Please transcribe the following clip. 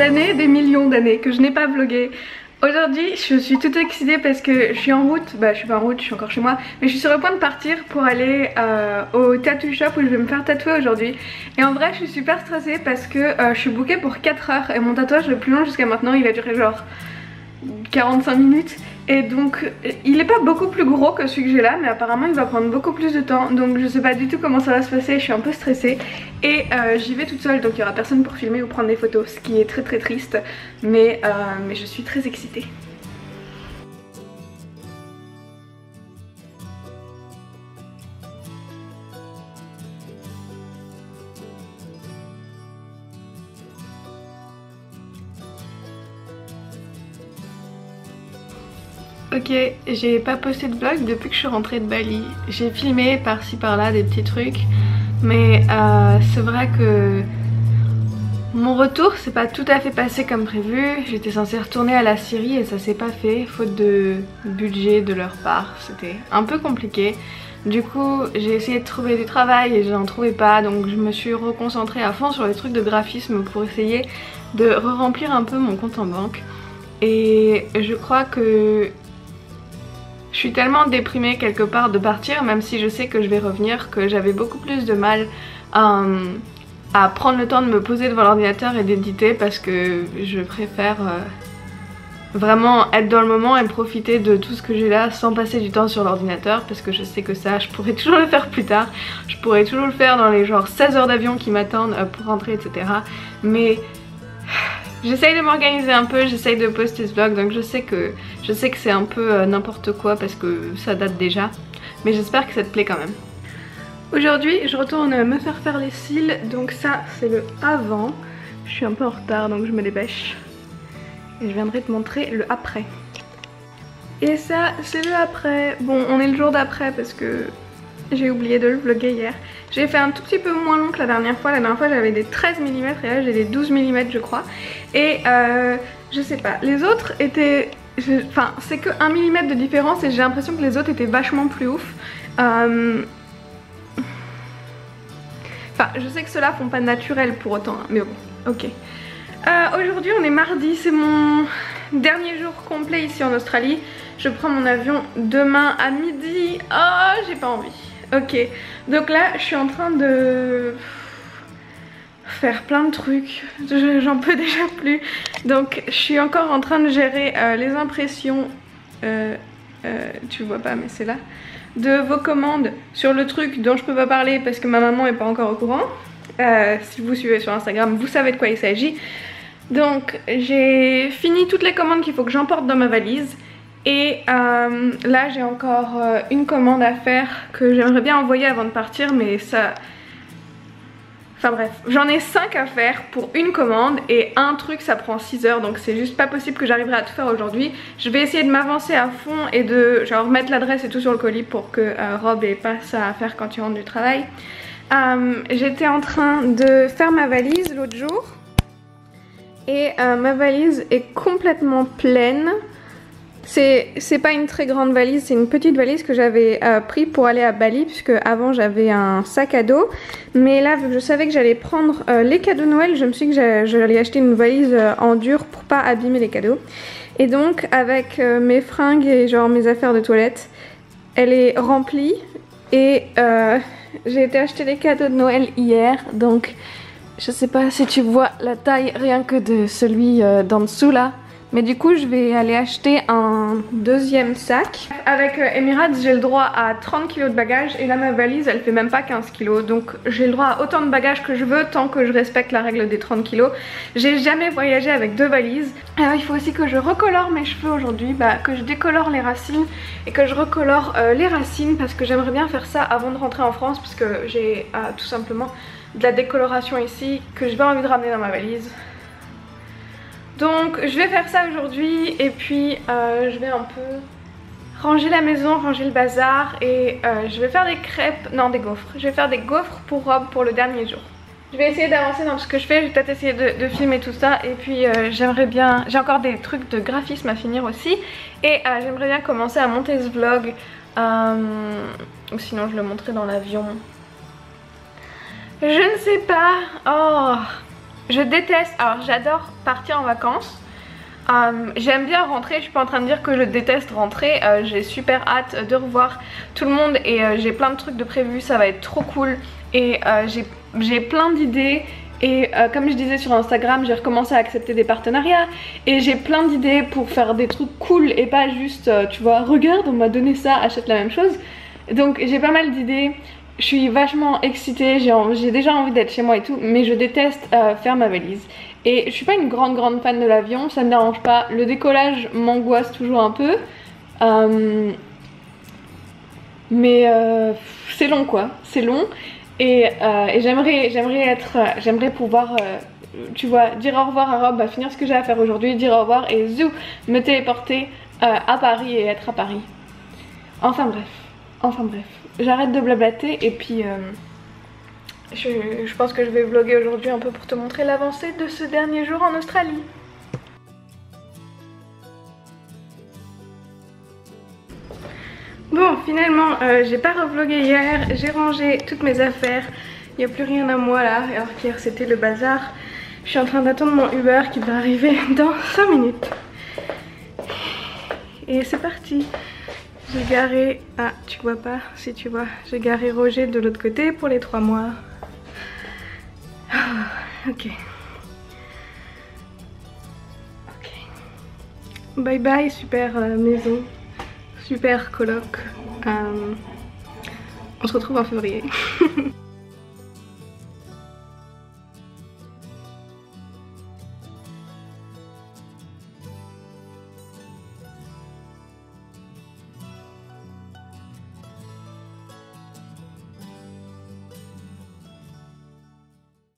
d'années, des millions d'années que je n'ai pas vlogué. Aujourd'hui je suis toute excitée parce que je suis en route, je suis pas en route, je suis encore chez moi, mais je suis sur le point de partir pour aller au tattoo shop où je vais me faire tatouer aujourd'hui. Et en vrai je suis super stressée parce que je suis bookée pour 4 heures et mon tatouage le plus long jusqu'à maintenant il a duré genre 45 minutes. Et donc il est pas beaucoup plus gros que celui que j'ai là, mais apparemment il va prendre beaucoup plus de temps. Donc je sais pas du tout comment ça va se passer, je suis un peu stressée. Et j'y vais toute seule, donc il y aura personne pour filmer ou prendre des photos, ce qui est très très triste. Mais je suis très excitée. Ok, j'ai pas posté de vlog depuis que je suis rentrée de Bali. J'ai filmé par-ci par-là des petits trucs, mais c'est vrai que mon retour s'est pas tout à fait passé comme prévu. J'étais censée retourner à la Syrie et ça s'est pas fait, faute de budget de leur part. C'était un peu compliqué. Du coup j'ai essayé de trouver du travail et je n'en trouvais pas, donc je me suis reconcentrée à fond sur les trucs de graphisme pour essayer de re-remplir un peu mon compte en banque. Et je crois que je suis tellement déprimée quelque part de partir, même si je sais que je vais revenir, que j'avais beaucoup plus de mal à prendre le temps de me poser devant l'ordinateur et d'éditer parce que je préfère vraiment être dans le moment et profiter de tout ce que j'ai là sans passer du temps sur l'ordinateur, parce que je sais que ça je pourrais toujours le faire plus tard, je pourrais toujours le faire dans les genre 16 heures d'avion qui m'attendent pour rentrer, etc. Mais j'essaye de m'organiser un peu, j'essaye de poster ce vlog, donc je sais que c'est un peu n'importe quoi parce que ça date déjà, mais j'espère que ça te plaît quand même. Aujourd'hui je retourne me faire les cils, donc ça c'est le avant. Je suis un peu en retard donc je me dépêche et je viendrai te montrer le après. Et ça c'est le après. Bon, on est le jour d'après parce que j'ai oublié de le vlogger hier. J'ai fait un tout petit peu moins long que la dernière fois. La dernière fois j'avais des 13 mm et là j'ai des 12 mm je crois. Et je sais pas, les autres étaient... Enfin c'est que 1 mm de différence et j'ai l'impression que les autres étaient vachement plus ouf. Enfin je sais que ceux-là font pas naturel pour autant, hein, mais bon, ok. Aujourd'hui on est mardi, c'est mon dernier jour complet ici en Australie. Je prends mon avion demain à midi. Oh j'ai pas envie. Ok, donc là je suis en train de faire plein de trucs, j'en peux déjà plus. Donc je suis encore en train de gérer les impressions, tu vois pas mais c'est là, de vos commandes sur le truc dont je peux pas parler parce que ma maman est pas encore au courant. Si vous suivez sur Instagram vous savez de quoi il s'agit. Donc j'ai fini toutes les commandes qu'il faut que j'emporte dans ma valise. Et là j'ai encore une commande à faire que j'aimerais bien envoyer avant de partir, mais ça... Enfin bref, j'en ai 5 à faire pour une commande et un truc ça prend 6 heures, donc c'est juste pas possible que j'arriverai à tout faire aujourd'hui. Je vais essayer de m'avancer à fond et de genre mettre l'adresse et tout sur le colis pour que Rob ait pas ça à faire quand il rentre du travail. J'étais en train de faire ma valise l'autre jour et ma valise est complètement pleine. C'est pas une très grande valise, c'est une petite valise que j'avais pris pour aller à Bali, puisque avant j'avais un sac à dos. Mais là vu que je savais que j'allais prendre les cadeaux de Noël, je me suis dit que j'allais acheter une valise en dur pour pas abîmer les cadeaux. Et donc avec mes fringues et genre mes affaires de toilette, elle est remplie. Et j'ai été acheter les cadeaux de Noël hier, donc je sais pas si tu vois la taille rien que de celui d'en dessous là. Mais du coup je vais aller acheter un deuxième sac. Avec Emirates j'ai le droit à 30 kg de bagages et là ma valise elle fait même pas 15 kg. Donc j'ai le droit à autant de bagages que je veux tant que je respecte la règle des 30 kg. J'ai jamais voyagé avec 2 valises. Alors il faut aussi que je recolore mes cheveux aujourd'hui, que je décolore les racines et que je recolore les racines parce que j'aimerais bien faire ça avant de rentrer en France parce que j'ai tout simplement de la décoloration ici que j'ai pas envie de ramener dans ma valise. Donc je vais faire ça aujourd'hui et puis je vais un peu ranger la maison, ranger le bazar et je vais faire des crêpes, non des gaufres. Je vais faire des gaufres pour Rob pour le dernier jour. Je vais essayer d'avancer dans ce que je fais, je vais peut-être essayer de filmer tout ça et puis j'aimerais bien, j'ai encore des trucs de graphisme à finir aussi et j'aimerais bien commencer à monter ce vlog ou sinon je le montrerai dans l'avion. Je ne sais pas, oh... Je déteste, alors j'adore partir en vacances. J'aime bien rentrer, je suis pas en train de dire que je déteste rentrer, j'ai super hâte de revoir tout le monde et j'ai plein de trucs de prévus, ça va être trop cool et j'ai plein d'idées et comme je disais sur Instagram, j'ai recommencé à accepter des partenariats et j'ai plein d'idées pour faire des trucs cool et pas juste tu vois, regarde on m'a donné ça, achète la même chose. Donc j'ai pas mal d'idées. Je suis vachement excitée, j'ai déjà envie d'être chez moi et tout, mais je déteste faire ma valise. Et je suis pas une grande fan de l'avion, ça me dérange pas. Le décollage m'angoisse toujours un peu. Mais c'est long quoi, c'est long. Et j'aimerais pouvoir, tu vois, dire au revoir à Rob, bah, finir ce que j'ai à faire aujourd'hui, dire au revoir et zou, me téléporter à Paris et être à Paris. Enfin bref. J'arrête de blablater et puis je pense que je vais vlogger aujourd'hui un peu pour te montrer l'avancée de ce dernier jour en Australie. Bon, finalement, j'ai pas revlogué hier, j'ai rangé toutes mes affaires, il n'y a plus rien à moi là, alors qu'hier c'était le bazar. Je suis en train d'attendre mon Uber qui va arriver dans 5 minutes. Et c'est parti. J'ai garé, ah tu vois pas, si tu vois, j'ai garé Roger de l'autre côté pour les 3 mois. Ok. Bye bye super maison, super coloc. On se retrouve en février.